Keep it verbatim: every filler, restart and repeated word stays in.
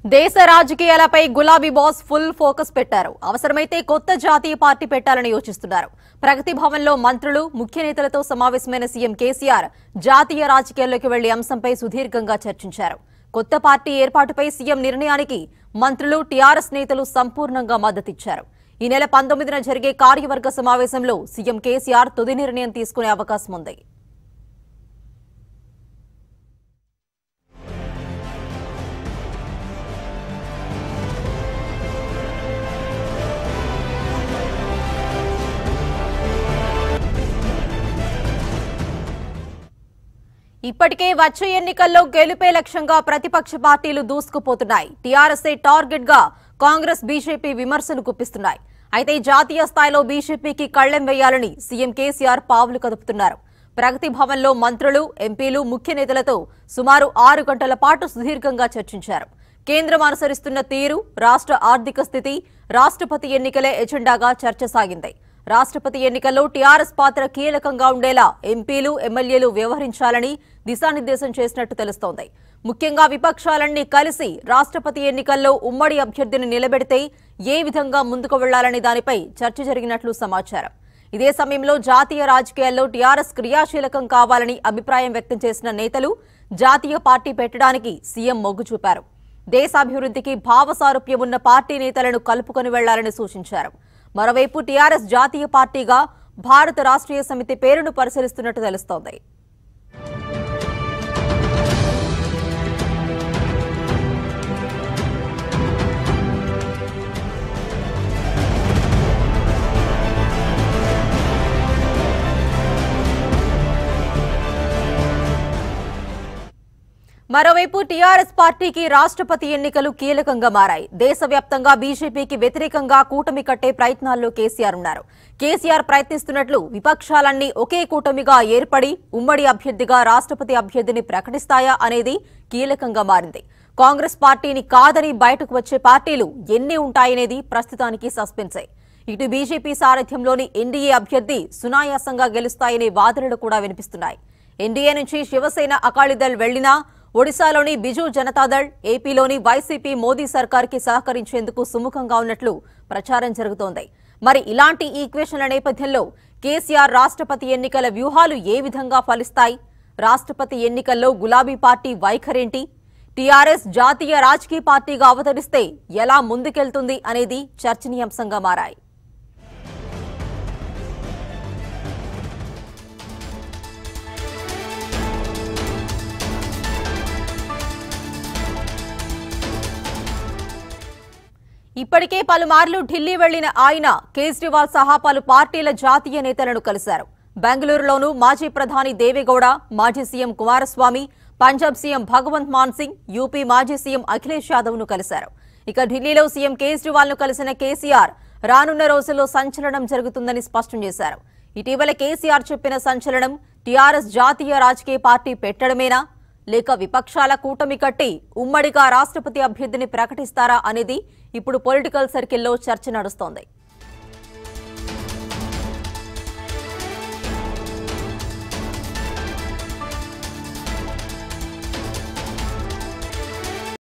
దేశ రాజకీయాలపై గులాబీ బాస్ ఫుల్ ఫోకస్ పెట్టారు. అవసరమైతే కొత్త జాతీయ పార్టీ పెట్టాలని యోచిస్తున్నారు. ప్రగతి భవన్లో మంత్రులు, ముఖ్య నేతలతో సమావేశమైన సీఎం కేసీఆర్ జాతీయ రాజకీయాల్లోకి వెళ్లి అంశంపై సుదీర్ఘంగా చర్చించారు. కొత్త పార్టీ ఏర్పాటుపై సీఎం నిర్ణయానికి మంత్రులు, టీఆర్ఎస్ నేతలు సంపూర్ణంగా మద్దతిచ్చారు. ఈ నెల పంతొమ్మిదిన జరిగే కార్యవర్గ సమావేశంలో సీఎం కేసీఆర్ తుది నిర్ణయం తీసుకునే అవకాశం ఉంది. ఇప్పటికే వచ్చే ఎన్నికల్లో గెలుపే లక్ష్యంగా ప్రతిపక్ష పార్టీలు దూసుకుపోతున్నాయి. టీఆర్ఎస్ టార్గెట్ గా కాంగ్రెస్, బీజేపీ విమర్శలు గుప్పిస్తున్నాయి. అయితే జాతీయ స్థాయిలో బీజేపీకి కళ్లెం వేయాలని సీఎం కేసీఆర్ పావులు కదుపుతున్నారు. ప్రగతి భవన్లో మంత్రులు, ఎంపీలు, ముఖ్య నేతలతో సుమారు ఆరు గంటల పాటు సుదీర్ఘంగా చర్చించారు. కేంద్రం అనుసరిస్తున్న తీరు, రాష్ట్ర ఆర్థిక స్థితి, రాష్ట్రపతి ఎన్నికలే ఎజెండాగా చర్చ సాగింది. రాష్ట్రపతి ఎన్నికల్లో టీఆర్ఎస్ పాత్ర కీలకంగా ఉండేలా ఎంపీలు, ఎమ్మెల్యేలు వ్యవహరించాలని దిశానిర్దేశం చేసినట్టు తెలుస్తోంది. ముఖ్యంగా విపక్షాలన్నీ కలిసి రాష్ట్రపతి ఎన్నికల్లో ఉమ్మడి అభ్యర్థిని నిలబెడితే ఏ విధంగా ముందుకు వెళ్లాలనే దానిపై చర్చ జరిగినట్లు సమాచారం. ఇదే సమయంలో జాతీయ రాజకీయాల్లో టీఆర్ఎస్ క్రియాశీలకం కావాలని అభిప్రాయం వ్యక్తం చేసిన నేతలు జాతీయ పార్టీ పెట్టడానికి సీఎం మొగ్గు చూపారు. దేశాభివృద్ధికి భావసారూప్యం ఉన్న పార్టీ నేతలను కలుపుకొని వెళ్లాలని సూచించారు. మరోవైపు టీఆర్ఎస్ జాతీయ పార్టీగా భారత రాష్ట్రీయ సమితి పేరును పరిశీలిస్తున్నట్టు తెలుస్తోంది. మరోవైపు టీఆర్ఎస్ పార్టీకి రాష్ట్రపతి ఎన్నికలు కీలకంగా మారాయి. దేశవ్యాప్తంగా బీజేపీకి వ్యతిరేకంగా కూటమి కట్టే ప్రయత్నాల్లో కేసీఆర్ ఉన్నారు. కేసీఆర్ ప్రయత్నిస్తున్నట్లు విపక్షాలన్నీ ఒకే కూటమిగా ఏర్పడి ఉమ్మడి అభ్యర్థిగా రాష్ట్రపతి అభ్యర్థిని ప్రకటిస్తాయా అనేది కీలకంగా మారింది. కాంగ్రెస్ పార్టీని కాదని బయటకు వచ్చే పార్టీలు ఎన్ని ఉంటాయనేది ప్రస్తుతానికి సస్పెన్సే. ఇటు బీజేపీ సారథ్యంలోని ఎన్డీఏ అభ్యర్థి సునాయాసంగా గెలుస్తాయనే వాదనలు కూడా వినిపిస్తున్నాయి. ఎన్డీఏ నుంచి శివసేన, అకాలీదళ్ వెళ్లినా ఒడిశాలోని బిజు జనతాదళ్, ఏపీలోని వైసీపీ మోదీ సర్కార్కి సహకరించేందుకు సుముఖంగా ఉన్నట్లు ప్రచారం జరుగుతోంది. మరి ఇలాంటి ఈక్వేషన్ల నేపథ్యంలో కేసీఆర్ రాష్ట్రపతి ఎన్నికల వ్యూహాలు ఏ విధంగా ఫలిస్తాయి? రాష్ట్రపతి ఎన్నికల్లో గులాబీ పార్టీ వైఖరేంటి? టీఆర్ఎస్ జాతీయ రాజకీయ పార్టీగా అవతరిస్తే ఎలా ముందుకెళ్తుంది అనేది చర్చనీయాంశంగా మారాయి. ఇప్పటికే పలుమార్లు ఢిల్లీ వెళ్లిన ఆయన కేజ్రీవాల్ సహా పలు పార్టీల జాతీయ నేతలను కలిశారు. బెంగళూరులోనూ మాజీ ప్రధాని దేవేగౌడ, మాజీ CM Kumaraswamy, Punjab CM Bhagwant Mann Singh, UP మాజీ సీఎం అఖిలేష్ యాదవ్ ను కలిశారు. ఇక ఢిల్లీలో సీఎం కేజ్రీవాల్ ను కలిసిన కేసీఆర్ రానున్న రోజుల్లో సంచలనం జరుగుతుందని స్పష్టం చేశారు. ఇటీవల కేసీఆర్ చెప్పిన సంచలనం టీఆర్ఎస్ జాతీయ రాజకీయ పార్టీ పెట్టడమేనా, లేక విపక్షాల కూటమి కట్టి ఉమ్మడిగా రాష్ట్రపతి అభ్యర్థిని ప్రకటిస్తారా అనేది ఇప్పుడు పొలిటికల్ సర్కిల్లో చర్చ నడుస్తోంది.